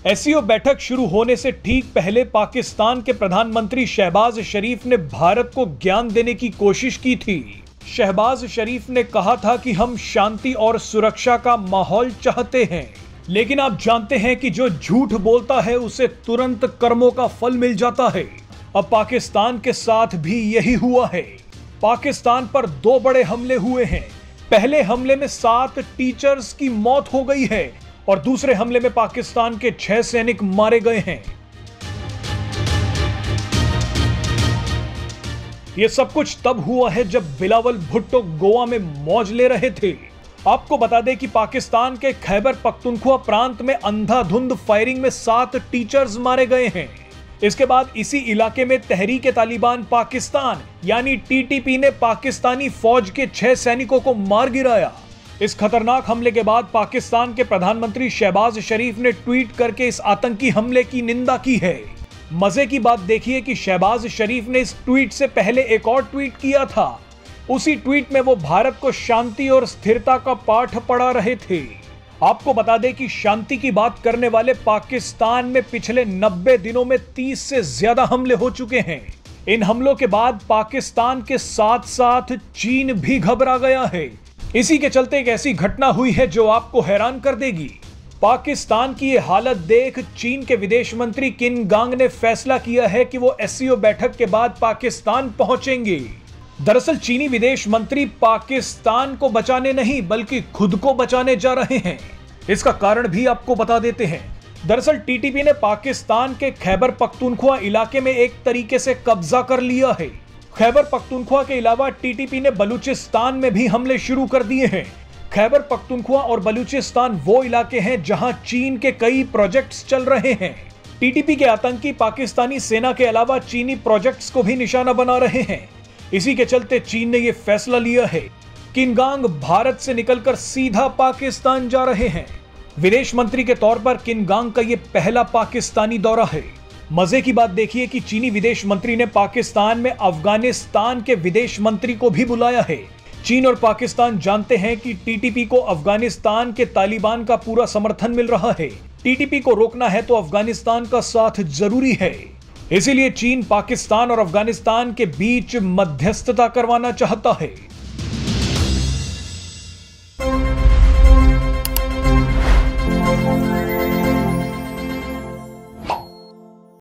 SCO बैठक शुरू होने से ठीक पहले पाकिस्तान के प्रधानमंत्री शहबाज शरीफ ने भारत को ज्ञान देने की कोशिश की थी। शहबाज शरीफ ने कहा था कि हम शांति और सुरक्षा का माहौल चाहते हैं, लेकिन आप जानते हैं कि जो झूठ बोलता है उसे तुरंत कर्मों का फल मिल जाता है। अब पाकिस्तान के साथ भी यही हुआ है। पाकिस्तान पर 2 बड़े हमले हुए हैं। पहले हमले में 7 टीचर्स की मौत हो गई है और दूसरे हमले में पाकिस्तान के 6 सैनिक मारे गए हैं। यह सब कुछ तब हुआ है जब बिलावल भुट्टो गोवा में मौज ले रहे थे। आपको बता दें कि पाकिस्तान के खैबर पख्तूनख्वा प्रांत में अंधाधुंध फायरिंग में 7 टीचर्स मारे गए हैं। इसके बाद इसी इलाके में तहरीक तालिबान पाकिस्तान यानी टीटीपी ने पाकिस्तानी फौज के 6 सैनिकों को मार गिराया। इस खतरनाक हमले के बाद पाकिस्तान के प्रधानमंत्री शहबाज शरीफ ने ट्वीट करके इस आतंकी हमले की निंदा की है। मजे की बात देखिए कि शहबाज शरीफ ने इस ट्वीट से पहले एक और ट्वीट किया था। उसी ट्वीट में वो भारत को शांति और स्थिरता का पाठ पढ़ा रहे थे। आपको बता दें कि शांति की बात करने वाले पाकिस्तान में पिछले 90 दिनों में 30 से ज्यादा हमले हो चुके हैं। इन हमलों के बाद पाकिस्तान के साथ साथ चीन भी घबरा गया है। इसी के चलते एक ऐसी घटना हुई है जो आपको हैरान कर देगी। पाकिस्तान की ये हालत देख चीन के विदेश मंत्री किन गांग ने फैसला किया है कि वो एससीओ बैठक के बाद पाकिस्तान पहुंचेंगे। दरअसल चीनी विदेश मंत्री पाकिस्तान को बचाने नहीं बल्कि खुद को बचाने जा रहे हैं। इसका कारण भी आपको बता देते हैं। दरअसल टीटीपी ने पाकिस्तान के खैबर पख्तूनख्वा इलाके में एक तरीके से कब्जा कर लिया है। खैबर पख्तूनख्वा के अलावा टीटीपी ने बलूचिस्तान में भी हमले शुरू कर दिए हैं। खैबर पख्तूनख्वा और बलूचिस्तान वो इलाके हैं जहां चीन के कई प्रोजेक्ट्स चल रहे हैं। टीटीपी के आतंकी पाकिस्तानी सेना के अलावा चीनी प्रोजेक्ट्स को भी निशाना बना रहे हैं। इसी के चलते चीन ने यह फैसला लिया है। किन गांग भारत से निकलकर सीधा पाकिस्तान जा रहे हैं। विदेश मंत्री के तौर पर किन गांग का यह पहला पाकिस्तानी दौरा है। मजे की बात देखिए कि चीनी विदेश मंत्री ने पाकिस्तान में अफगानिस्तान के विदेश मंत्री को भी बुलाया है। चीन और पाकिस्तान जानते हैं कि टीटीपी को अफगानिस्तान के तालिबान का पूरा समर्थन मिल रहा है। टीटीपी को रोकना है तो अफगानिस्तान का साथ जरूरी है। इसीलिए चीन पाकिस्तान और अफगानिस्तान के बीच मध्यस्थता करवाना चाहता है।